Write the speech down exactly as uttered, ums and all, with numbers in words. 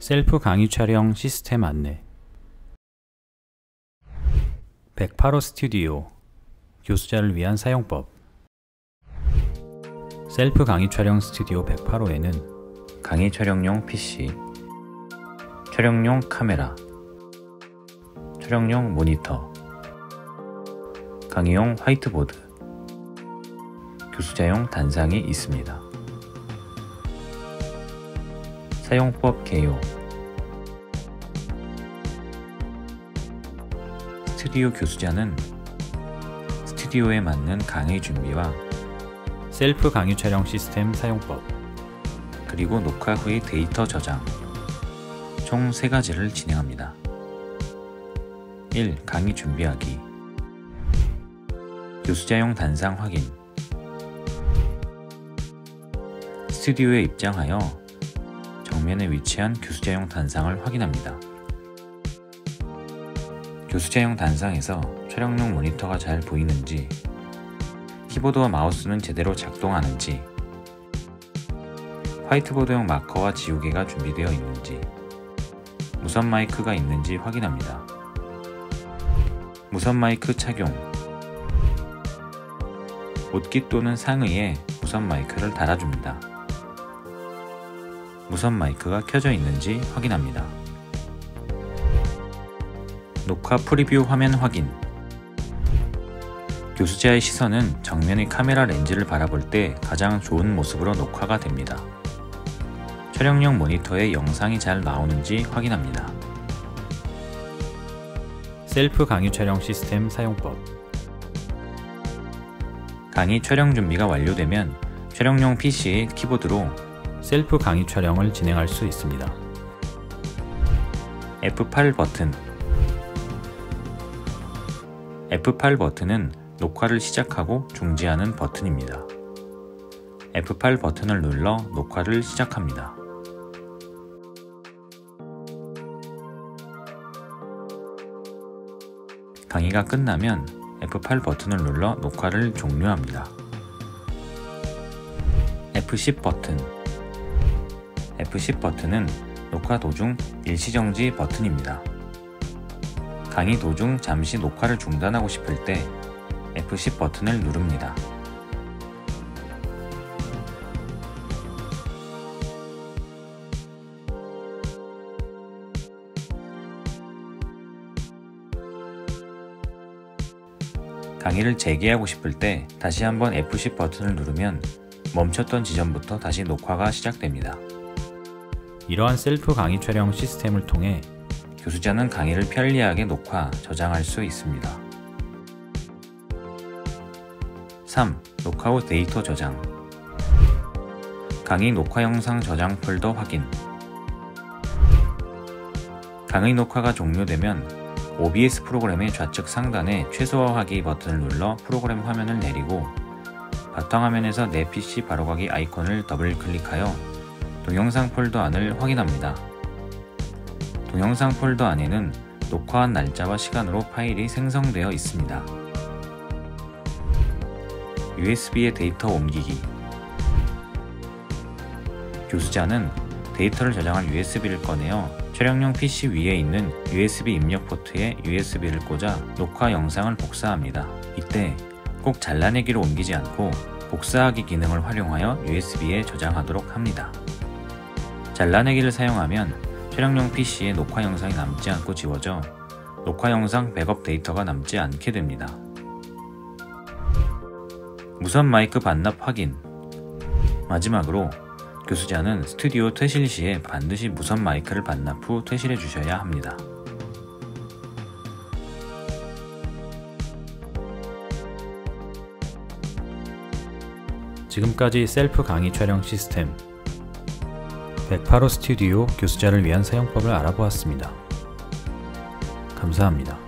셀프 강의 촬영 시스템 안내. 백팔 호 스튜디오 교수자를 위한 사용법. 셀프 강의 촬영 스튜디오 백팔 호에는 강의 촬영용 피씨, 촬영용 카메라, 촬영용 모니터, 강의용 화이트보드, 교수자용 단상이 있습니다. 사용법 개요. 스튜디오 교수자는 스튜디오에 맞는 강의 준비와 셀프 강의 촬영 시스템 사용법, 그리고 녹화 후의 데이터 저장, 총 세 가지를 진행합니다. 일. 강의 준비하기. 교수자용 단상 확인. 스튜디오에 입장하여 정면에 위치한 교수자용 단상을 확인합니다. 교수자용 단상에서 촬영용 모니터가 잘 보이는지, 키보드와 마우스는 제대로 작동하는지, 화이트보드용 마커와 지우개가 준비되어 있는지, 무선 마이크가 있는지 확인합니다. 무선 마이크 착용. 옷깃 또는 상의에 무선 마이크를 달아줍니다. 무선 마이크가 켜져 있는지 확인합니다. 녹화 프리뷰 화면 확인. 교수자의 시선은 정면의 카메라 렌즈를 바라볼 때 가장 좋은 모습으로 녹화가 됩니다. 촬영용 모니터에 영상이 잘 나오는지 확인합니다. 셀프 강의 촬영 시스템 사용법. 강의 촬영 준비가 완료되면 촬영용 피씨의 키보드로 셀프 강의 촬영을 진행할 수 있습니다. 에프 팔 버튼. 에프 팔 버튼은 녹화를 시작하고 중지하는 버튼입니다. 에프 팔 버튼을 눌러 녹화를 시작합니다. 강의가 끝나면 에프 팔 버튼을 눌러 녹화를 종료합니다. 에프 십 버튼. 에프 십 버튼은 녹화 도중 일시정지 버튼입니다. 강의 도중 잠시 녹화를 중단하고 싶을 때 에프 십 버튼을 누릅니다. 강의를 재개하고 싶을 때 다시 한번 에프 십 버튼을 누르면 멈췄던 지점부터 다시 녹화가 시작됩니다. 이러한 셀프 강의 촬영 시스템을 통해 교수자는 강의를 편리하게 녹화, 저장할 수 있습니다. 삼. 녹화 후 데이터 저장. 강의 녹화 영상 저장 폴더 확인. 강의 녹화가 종료되면 오비에스 프로그램의 좌측 상단에 최소화하기 버튼을 눌러 프로그램 화면을 내리고 바탕화면에서 내 피씨 바로가기 아이콘을 더블 클릭하여 동영상 폴더 안을 확인합니다. 동영상 폴더 안에는 녹화한 날짜와 시간으로 파일이 생성되어 있습니다. 유에스비에 데이터 옮기기. 교수자는 데이터를 저장할 유에스비를 꺼내어 촬영용 피씨 위에 있는 유에스비 입력 포트에 유에스비를 꽂아 녹화 영상을 복사합니다. 이때 꼭 잘라내기로 옮기지 않고 복사하기 기능을 활용하여 유에스비에 저장하도록 합니다. 잘라내기를 사용하면 촬영용 피씨에 녹화 영상이 남지 않고 지워져 녹화 영상 백업 데이터가 남지 않게 됩니다. 무선 마이크 반납 확인. 마지막으로 교수자는 스튜디오 퇴실 시에 반드시 무선 마이크를 반납 후 퇴실해 주셔야 합니다. 지금까지 셀프 강의 촬영 시스템 백팔 호 스튜디오 교수자를 위한 사용법을 알아보았습니다. 감사합니다.